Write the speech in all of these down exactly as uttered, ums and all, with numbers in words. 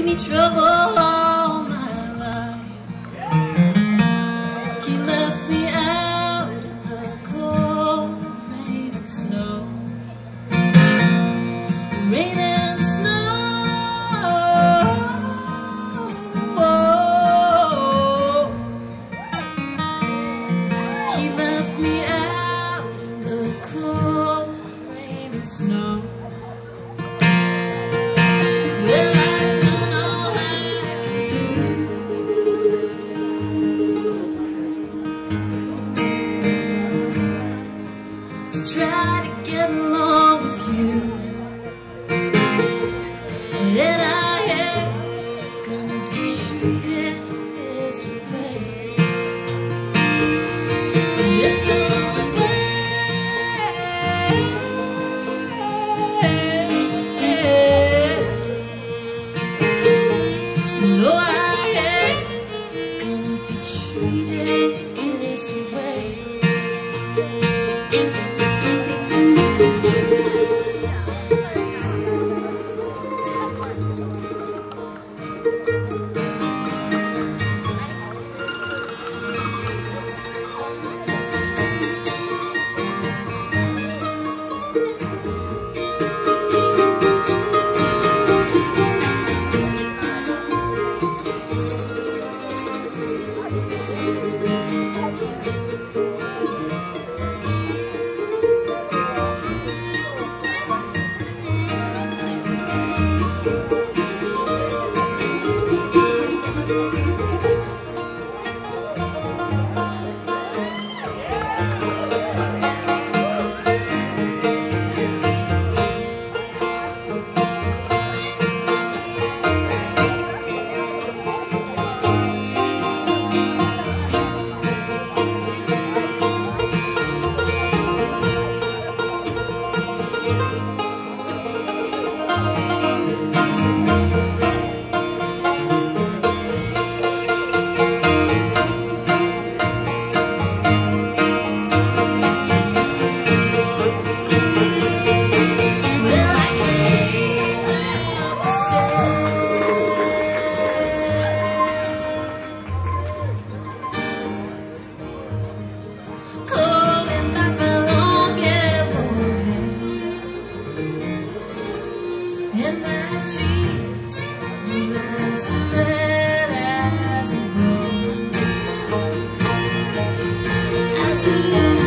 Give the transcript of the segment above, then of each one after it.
me trouble all my life. He left me out in the cold rain and snow. Rain and snow. He left me out in the cold rain and snow. Well, I don't know how to do to try to get along with you. And I ain't gonna be treated this way. It's the way. No, I ain't gonna be treated this way. And my cheeks were as red as a rose, as a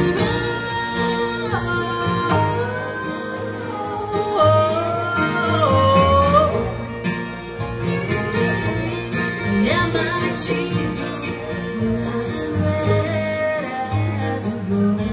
rose. Yeah, my cheeks were as red as a rose.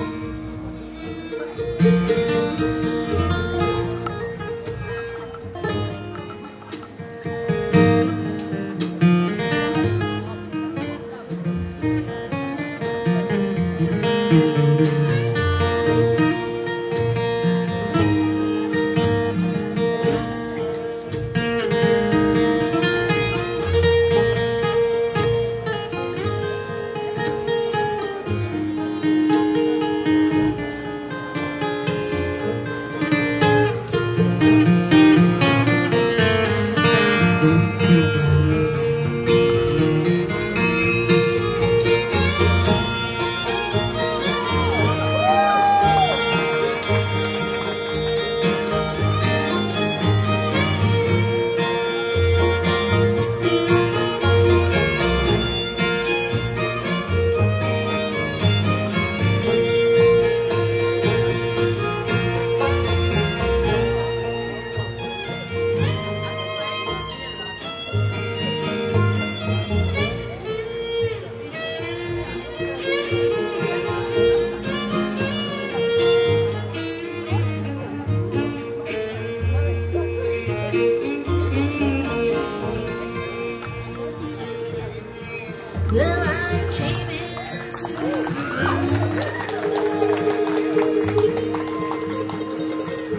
Well, I came into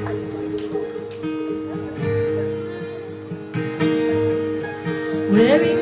you wearing